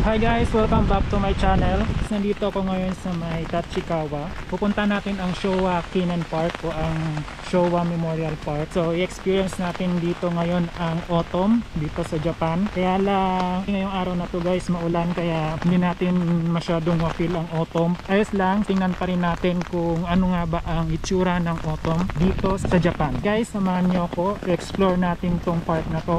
Hi guys, welcome back to my channel. Nandito ako ngayon sa may Tachikawa. Pupunta natin ang Showa Kinen Park o ang Showa Memorial Park. So i-experience natin dito ngayon ang autumn dito sa Japan. Kaya lang ngayong araw na to guys maulan, kaya hindi natin masyadong ma-feel ang autumn. Ayos lang, tingnan pa rin natin kung ano nga ba ang itsura ng autumn dito sa Japan. Guys, samahan nyo ako, explore natin tong park na to.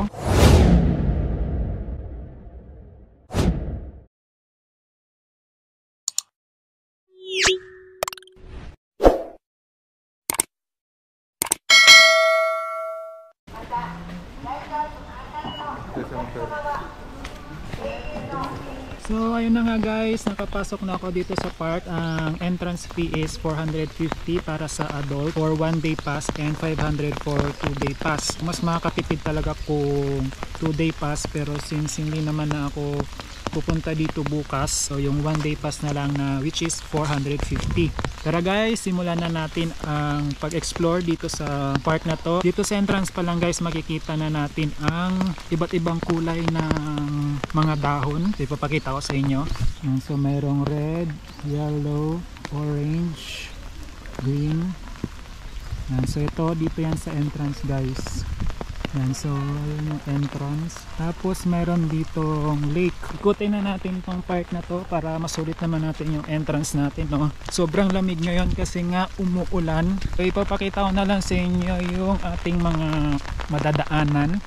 So ayun na nga guys, nakapasok na ako dito sa park. Ang entrance fee is 450 para sa adult for 1 day pass and 500 for 2 day pass. Mas makakatipid talaga kung 2 day pass, pero since hindi naman na ako pupunta dito bukas, so yung 1 day pass na lang na which is 450. Tara guys, simulan na natin ang pag-explore dito sa park na to. Dito sa entrance pa lang guys, makikita na natin ang iba't ibang kulay ng mga dahon. So, ipapakita ko sa inyo. So mayroong red, yellow, orange, green. So ito, dito yan sa entrance guys. So yun yung entrance. Tapos mayroon ditong lake. Ikutin na natin tong park na to para masulit naman natin yung entrance natin, no? Sobrang lamig ngayon kasi nga umuulan. So ipapakita ko na lang sa inyo yung ating mga madadaanan.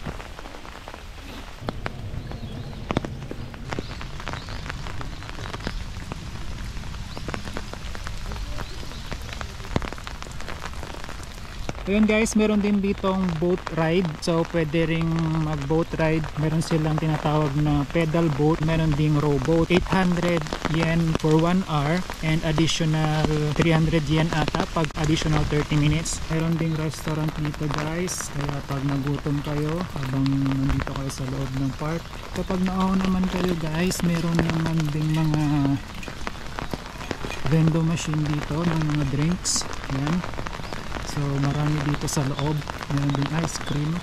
Ayun guys, meron din ditong boat ride. So pwede ring mag boat ride. Meron silang tinatawag na pedal boat. Meron ding rowboat. 800 yen for 1 hour and additional 300 yen ata pag additional 30 minutes. Meron ding restaurant dito guys. Kaya pag nagutom kayo habang nandito kayo sa loob ng park. Kapag naahon naman kayo guys, meron naman ding mga vending machine dito ng mga drinks. Yan. So marami dito sa loob. Meron din ice cream.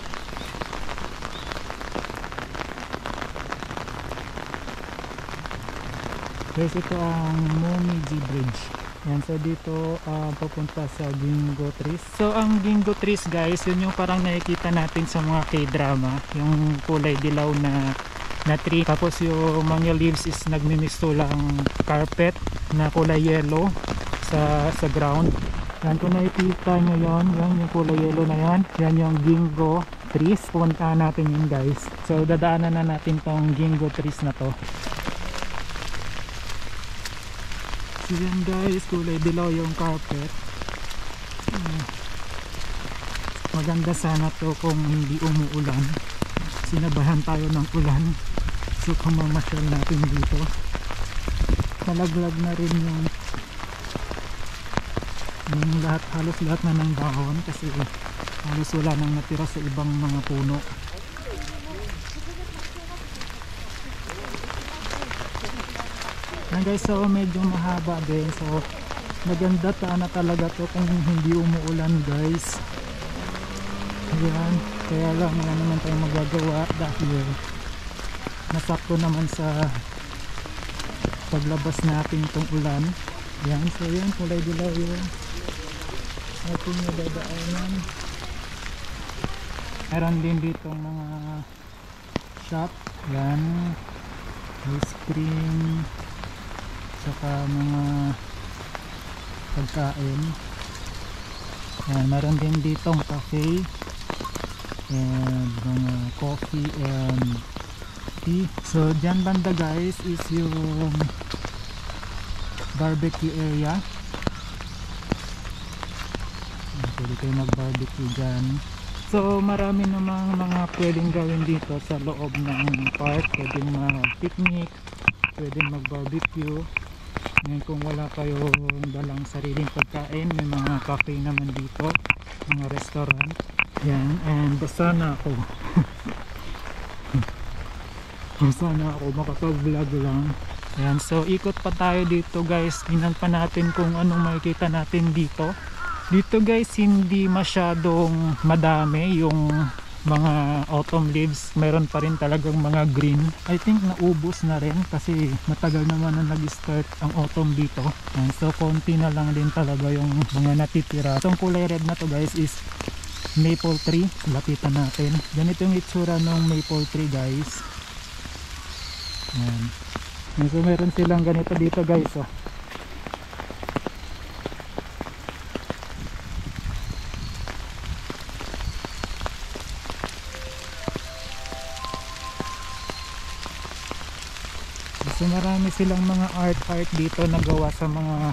Guys, ito ang Momiji Bridge. Yan, so dito papunta sa Gingo Trees. So ang Gingo Trees guys, yun yung parang nakikita natin sa mga K-drama. Yung kulay dilaw na tree. Tapos yung mga leaves is nagmimisto lang carpet na kulay yellow sa ground. Yan, kung nakikita nyo yun, yung kulay yellow na yan, yan yung Gingo trees. Pupuntahan natin yun guys. So dadaanan na natin tong Gingo trees na to. So yan guys, kulay dilaw yung carpet. Maganda sana to kung hindi umuulan. Sinabahan tayo ng ulan. So kung mamasyal natin dito, malaglag na rin yung lahat, halos lahat na ng dahon kasi halos wala nang natira sa ibang mga puno. Guys, so medyo mahaba din, so maganda na talaga to kung hindi umuulan guys. Ayan, kaya lang wala naman tayong magagawa dahil nasakto naman sa paglabas natin itong ulan. Ayan, so yan, kulay dilaw yun ating nadadaanan. Meron din dito mga shop. Yan, ice cream, saka mga pagkain. Yan, meron din ditong cafe and mga coffee and tea. So dyan banda guys is yung barbecue area. Pwede kayo mag barbecue dyan. So marami namang mga pwedeng gawin dito sa loob ng park. Pwedeng mag picnic, pwedeng mag barbecue. Ngayon kung wala kayong dalang sariling pagkain, may mga cafe naman dito, mga restaurant. Yan, and basta na ako basta na ako makapag vlog lang. Yan, so ikot pa tayo dito guys. Tingnan pa natin kung anong makikita natin dito. Dito guys, hindi masyadong madami yung mga autumn leaves, meron pa rin talagang mga green. I think naubos na rin kasi matagal naman na nag-start ang autumn dito. And so konti na lang din talaga yung mga natitira. Itong kulay red na to guys is maple tree. Lapitan natin. Ganito yung itsura ng maple tree guys. Yan. And so meron silang ganito dito guys. Oh. So marami silang mga art dito na gawa sa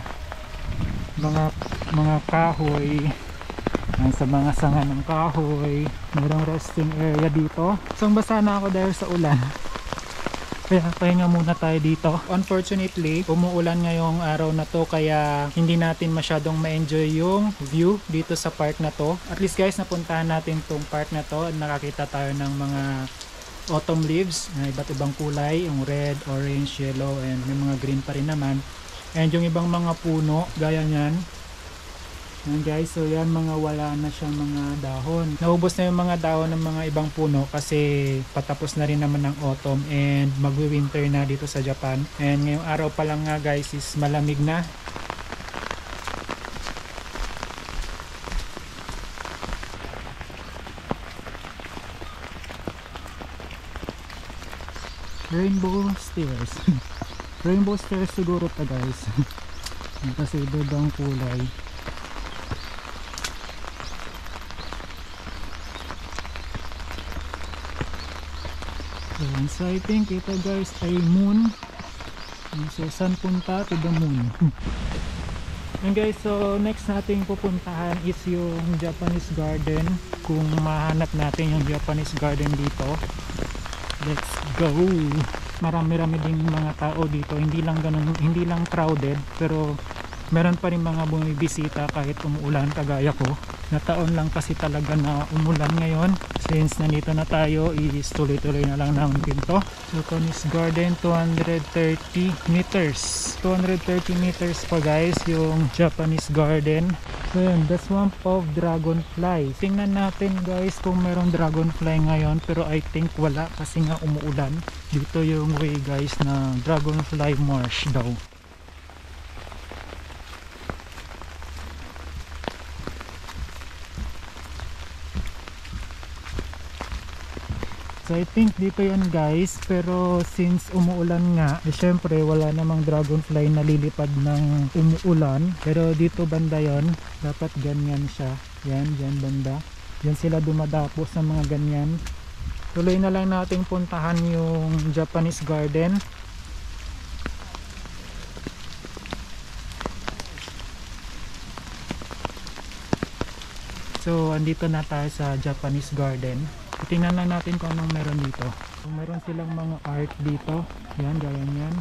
mga kahoy, sa mga sanga ng kahoy. Mayroong resting area dito. So basa na ako dahil sa ulan. Kaya pahinga muna tayo dito. Unfortunately, umuulan ngayong araw na to kaya hindi natin masyadong ma-enjoy yung view dito sa park na to. At least guys, napuntahan natin tong park na to at nakakita tayo ng mga autumn leaves na iba't ibang kulay, yung red, orange, yellow, and may mga green pa rin naman. And yung ibang mga puno gaya nyan. Yan guys, so yan mga wala na siyang mga dahon. Naubos na yung mga dahon ng mga ibang puno kasi patapos na rin naman ng autumn and magwi-winter na dito sa Japan. And ngayong araw pa lang nga guys is malamig na. Rainbow stairs. Rainbow stairs siguro ta guys. Kasi ibang kulay. So I think ito guys ay moon. So saan punta? To the moon. And guys, so next nating pupuntahan is yung Japanese garden. Kung mahanap natin yung Japanese garden dito, let's go. Marami-rami ding mga tao dito, hindi lang ganun, hindi lang crowded, pero meron pa rin mga bumibisita kahit umuulan kagaya ko. Na taon lang kasi talaga na umulan ngayon. Since nandito na tayo, is tuloy-tuloy na lang namin to. Japanese garden, 230 meters. 230 meters pa guys yung Japanese garden. So yun, the swamp of dragonfly. Tingnan natin guys kung merong dragonfly ngayon, pero I think wala kasi nga umuulan. Dito yung way guys na dragonfly marsh daw. So I think dito yan guys, pero since umuulan nga, syempre wala namang dragonfly na lilipad ng umuulan. Pero dito banda yon, dapat ganyan siya. Yan, dyan banda. Yan sila dumadapo sa mga ganyan. Tuloy na lang nating puntahan yung Japanese garden. So andito na tayo sa Japanese garden. Tingnan lang natin kung anong meron dito. So, meron silang mga art dito. Yan, gaya yan.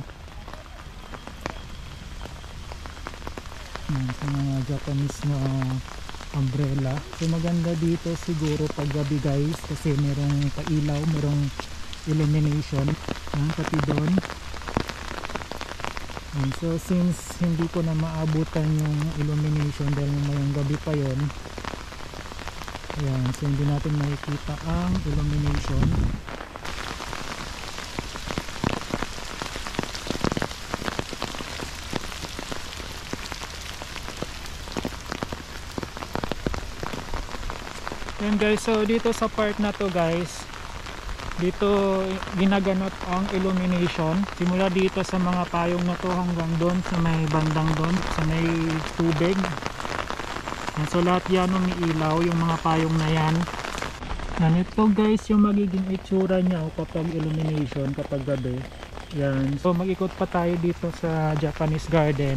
Yan, sa mga Japanese na umbrella. So maganda dito siguro pag gabi guys kasi merong pailaw, merong illumination. Yan, pati doon. So since hindi ko na maabutan yung illumination dahil mayong gabi pa yon. Ayan, so hindi natin makikita ang illumination. Ayan guys, so dito sa part na to guys, dito ginaganap ang illumination. Simula dito sa mga payong na to hanggang doon sa may bandang doon, sa may tubig. And so lahat yan umiilaw, yung mga payong na yan. Yan, ito guys yung magiging itsura niya kapag illumination, kapag gabi. Yan, so mag-ikot pa tayo dito sa Japanese garden.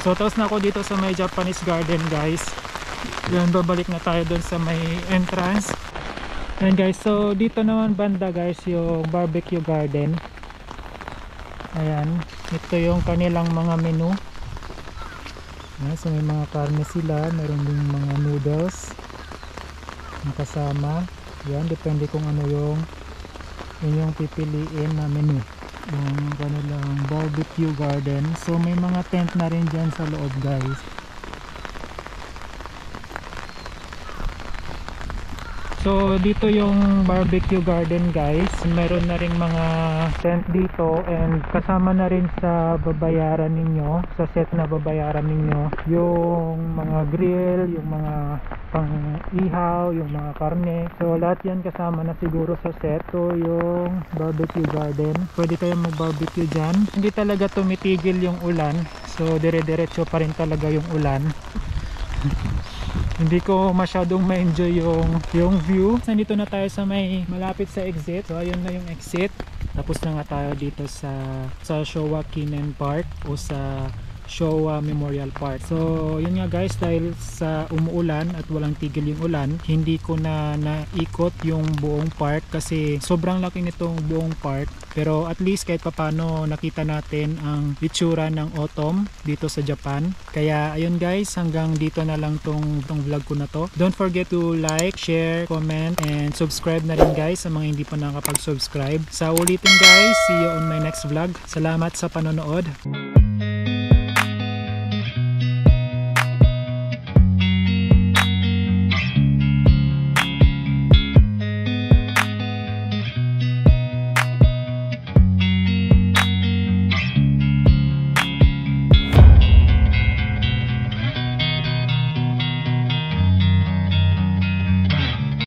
So tapos na ako dito sa may Japanese garden guys. Yan, babalik na tayo doon sa may entrance. And guys, so dito naman banda guys yung barbecue garden. Ayan, ito yung kanilang mga menu. Ayan, so may mga karne sila, meron din mga noodles na kasama. Yan, depende kung ano yung inyong pipiliin na menu. Yung kanilang barbecue garden. So may mga tent na rin dyan sa loob guys. So dito yung barbecue garden guys, meron na ring mga tent dito, and kasama na rin sa babayaran ninyo, sa set na babayaran ninyo, yung mga grill, yung mga pang ihaw, yung mga karne. So lahat yan kasama na siguro sa set. So yung barbecue garden, pwede kayong mag barbecue dyan. Hindi talaga tumitigil yung ulan, so dire-diretso pa rin talaga yung ulan. Hindi ko masyadong ma-enjoy yung view. Nandito na tayo sa may malapit sa exit. So ayun na yung exit. Tapos na nga tayo dito sa Showa Kinen Park o sa Showa Memorial Park. So yun nga guys, dahil sa umuulan at walang tigil yung ulan, hindi ko na naikot yung buong park kasi sobrang laki nitong buong park. Pero at least kahit papano nakita natin ang itsura ng autumn dito sa Japan. Kaya ayun guys, hanggang dito na lang tong vlog ko na to. Don't forget to like, share, comment, and subscribe na rin guys sa mga hindi pa nakapag-subscribe. Sa ulitin guys, see you on my next vlog. Salamat sa panonood.